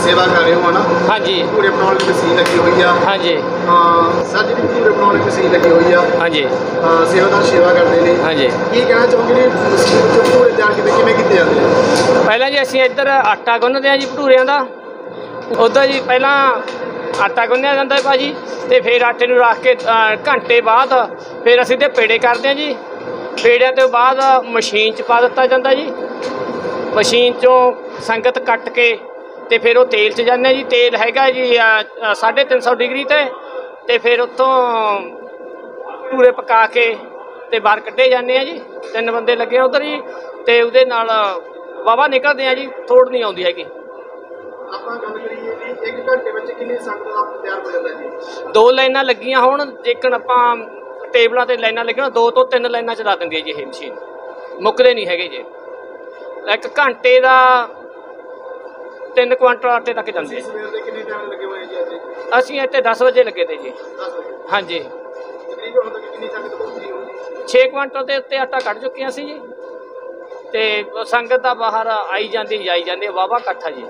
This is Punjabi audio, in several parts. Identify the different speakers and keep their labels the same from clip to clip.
Speaker 1: सेवा कर रहे हो ना?
Speaker 2: हाँ जी।
Speaker 1: भटूरे बनाने की मशीन लगी हुई है।
Speaker 2: हाँ जी।
Speaker 1: सर जी भटूरे बनाने की मशीन लगी हुई है।
Speaker 2: हाँ जी।
Speaker 1: सेवादार सेवा करते हैं।
Speaker 2: हाँ जी।
Speaker 1: की कहना चाहोगे जी मशीन जो भटूरे तैयार किए जाते हैं?
Speaker 2: ਪਹਿਲਾਂ ਜੀ ਅਸੀਂ ਇੱਧਰ ਆਟਾ ਗੁੰਨਦੇ ਹਾਂ ਜੀ ਭਟੂਰਿਆਂ ਦਾ। ਉੱਧਰ ਜੀ ਪਹਿਲਾਂ ਆਟਾ ਗੁੰਨਿਆ ਜਾਂਦਾ ਭਾਜੀ, ਅਤੇ ਫਿਰ ਆਟੇ ਨੂੰ ਰੱਖ ਕੇ ਘੰਟੇ ਬਾਅਦ ਫਿਰ ਅਸੀਂ ਤੇ ਪੇੜੇ ਕਰਦੇ ਹਾਂ ਜੀ। ਪੇੜਿਆਂ ਤੋਂ ਬਾਅਦ ਮਸ਼ੀਨ 'ਚ ਪਾ ਦਿੱਤਾ ਜਾਂਦਾ ਜੀ। ਮਸ਼ੀਨ 'ਚੋਂ ਸੰਗਤ ਕੱਟ ਕੇ ਅਤੇ ਫਿਰ ਉਹ ਤੇਲ 'ਚ ਜਾਂਦੇ ਜੀ। ਤੇਲ ਹੈਗਾ ਜੀ 350 ਡਿਗਰੀ 'ਤੇ ਫਿਰ ਉੱਥੋਂ ਭਟੂਰੇ ਪਕਾ ਕੇ ਅਤੇ ਬਾਹਰ ਕੱਢੇ ਜਾਂਦੇ ਆ ਜੀ। 3 ਬੰਦੇ ਲੱਗੇ ਉੱਧਰ ਜੀ, ਅਤੇ ਉਹਦੇ ਨਾਲ ਵਾਹਵਾ ਨਿਕਲਦੇ ਆ ਜੀ, ਥੋੜ੍ਹ ਨਹੀਂ ਆਉਂਦੀ ਹੈਗੀ।
Speaker 1: ਆਪਾਂ ਗੱਲ ਕਰੀਏ ਜੀ 1 ਘੰਟੇ ਵਿੱਚ ਕਿੰਨੀ ਸੰਗਤ ਤਿਆਰ ਹੋ ਜਾਂਦਾ ਜੀ?
Speaker 2: 2 ਲਾਈਨਾਂ ਲੱਗੀਆਂ ਹੋਣ, ਜੇਕਰ ਆਪਾਂ ਟੇਬਲਾਂ 'ਤੇ ਲਾਈਨਾਂ ਲੱਗੀਆਂ 2 ਤੋਂ 3 ਲਾਈਨਾਂ ਚਲਾ ਦਿੰਦੀ ਹੈ ਜੀ ਇਹ ਮਸ਼ੀਨ, ਮੁੱਕਦੇ ਨਹੀਂ ਹੈਗੇ ਜੀ। 1 ਘੰਟੇ ਦਾ 3 ਕੁਆਂਟਲ ਆਟੇ ਤੱਕ ਜਾਂਦੇ।
Speaker 1: ਸਵੇਰ ਦੇ ਕਿੰਨੇ ਟਾਈਮ ਲੱਗੇ ਹੋਏ ਜੀ ਅੱਜ?
Speaker 2: ਅਸੀਂ ਇੱਥੇ 10 ਵਜੇ ਲੱਗੇ ਤੇ ਜੀ।
Speaker 1: 10 ਵਜੇ।
Speaker 2: ਹਾਂਜੀ।
Speaker 1: ਤਕਰੀਬਨ ਹੁਣ ਤੱਕ ਕਿੰਨੀ ਸੰਗਤ ਪਹੁੰਚੀ ਹੋਊਗੀ?
Speaker 2: 6 ਕੁਆਂਟਲ ਦੇ ਉੱਤੇ ਆਟਾ ਕੱਢ ਚੁੱਕੀਆਂ ਸੀ ਜੀ, ਅਤੇ ਸੰਗਤ ਦਾ ਬਾਹਰ ਆਈ ਜਾਂਦੀ ਜਾਈ ਜਾਂਦੀ, ਵਾਹਵਾ ਇਕੱਠਾ ਜੀ।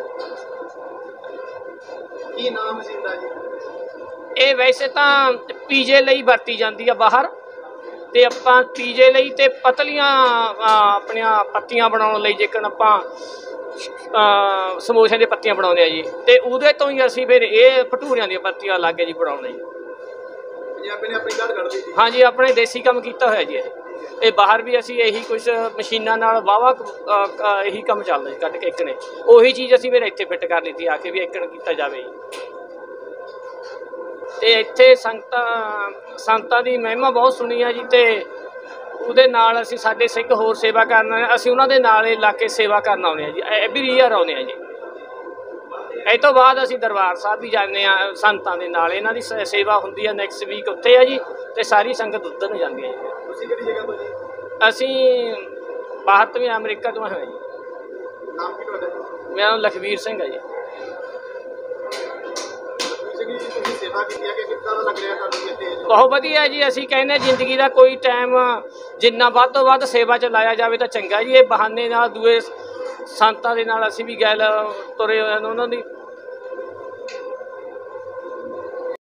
Speaker 1: ਕੀ ਨਾਮ ਮਸ਼ੀਨ ਦਾ ਜੀ?
Speaker 2: ਇਹ ਵੈਸੇ ਤਾਂ ਪੀਜੇ ਲਈ ਵਰਤੀ ਜਾਂਦੀ ਆ ਬਾਹਰ, ਅਤੇ ਆਪਾਂ ਪੀਜੇ ਲਈ ਅਤੇ ਪਤਲੀਆਂ ਆਪਣੀਆਂ ਪੱਤੀਆਂ ਬਣਾਉਣ ਲਈ, ਜੇਕਰ ਆਪਾਂ ਸਮੋਸਿਆਂ ਦੀਆਂ ਪੱਤੀਆਂ ਬਣਾਉਂਦੇ ਆ ਜੀ, ਅਤੇ ਉਹਦੇ ਤੋਂ ਹੀ ਅਸੀਂ ਫਿਰ ਇਹ ਭਟੂਰਿਆਂ ਦੀਆਂ ਪੱਤੀਆਂ ਲੱਗ ਗਏ ਜੀ ਬਣਾਉਣ ਜੀ।
Speaker 1: ਪੰਜਾਬੀ ਨੇ ਆਪਣੀ ਜੜ ਕੱਢਦੀ ਜੀ।
Speaker 2: ਹਾਂਜੀ, ਆਪਣੇ ਦੇਸੀ ਕੰਮ ਕੀਤਾ ਹੋਇਆ ਜੀ ਇਹ ਬਾਹਰ ਵੀ ਅਸੀਂ ਇਹੀ ਕੁਛ ਮਸ਼ੀਨਾਂ ਨਾਲ ਵਾਹਵਾ ਇਹੀ ਕੰਮ ਚੱਲਦਾ ਜੀ। ਕੱਢ ਕੇ ਇੱਕ ਨੇ ਉਹੀ ਚੀਜ਼ ਅਸੀਂ ਫਿਰ ਇੱਥੇ ਫਿੱਟ ਕਰ ਲਈ ਆ ਕੇ ਵੀ ਇੱਕਣ ਕੀਤਾ ਜਾਵੇ ਜੀ। ਅਤੇ ਇੱਥੇ ਸੰਤਾਂ ਦੀ ਮਹਿਮਾ ਬਹੁਤ ਸੁਣੀ ਆ ਜੀ, ਅਤੇ ਉਹਦੇ ਨਾਲ ਅਸੀਂ ਸਾਡੇ ਸਿੱਖ ਹੋਰ ਸੇਵਾ ਕਰਨ, ਅਸੀਂ ਉਹਨਾਂ ਦੇ ਨਾਲ ਇਹ ਲਾ ਕੇ ਸੇਵਾ ਕਰਨ ਆਉਂਦੇ ਹਾਂ ਜੀ। ਐਵਰੀ ਈਅਰ ਆਉਂਦੇ ਹਾਂ ਜੀ। ਇਹ ਤੋਂ ਬਾਅਦ ਅਸੀਂ ਦਰਬਾਰ ਸਾਹਿਬ ਵੀ ਜਾਂਦੇ ਹਾਂ ਸੰਤਾਂ ਦੇ ਨਾਲ, ਇਹਨਾਂ ਦੀ ਸੇਵਾ ਹੁੰਦੀ ਆ। ਨੈਕਸਟ ਵੀਕ ਉੱਥੇ ਆ ਜੀ, ਅਤੇ ਸਾਰੀ ਸੰਗਤ ਉੱਧਰ ਨੂੰ ਜਾਂਦੀ ਹੈ ਜੀ।
Speaker 1: ਤੁਸੀਂ ਕਿਹੜੀ ਜਗ੍ਹਾ ਤੋਂ ਜੀ?
Speaker 2: ਅਸੀਂ ਬਾਹਰ ਤੋਂ ਵੀ ਅਮਰੀਕਾ ਤੋਂ ਹੋਏ ਜੀ।
Speaker 1: ਨਾਮ ਕੀ ਤੁਹਾਡਾ ਜੀ?
Speaker 2: ਮੇਰਾ ਨਾਮ ਲਖਵੀਰ ਸਿੰਘ ਹੈ ਜੀ।
Speaker 1: ਤੁਸੀਂ ਸੇਵਾ ਕੀਤੀ ਹੈ ਕਿ ਕਿੱਦਾਂ ਦਾ ਲੱਗ ਰਿਹਾ ਤੁਹਾਨੂੰ ਇੱਥੇ?
Speaker 2: ਬਹੁਤ ਵਧੀਆ ਜੀ। ਅਸੀਂ ਕਹਿੰਦੇ ਜ਼ਿੰਦਗੀ ਦਾ ਕੋਈ ਟਾਈਮ ਜਿੰਨਾ ਵੱਧ ਤੋਂ ਵੱਧ ਸੇਵਾ 'ਚ ਲਾਇਆ ਜਾਵੇ ਤਾਂ ਚੰਗਾ ਜੀ। ਇਹ ਬਹਾਨੇ ਨਾਲ ਦੂਏ ਸੰਤਾਂ ਦੇ ਨਾਲ ਅਸੀਂ ਵੀ ਗੈਲ ਤੁਰੇ ਹੋਏ, ਉਹਨਾਂ ਦੀ